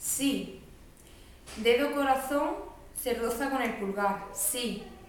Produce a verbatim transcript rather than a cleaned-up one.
Sí. Dedo corazón se roza con el pulgar. Sí.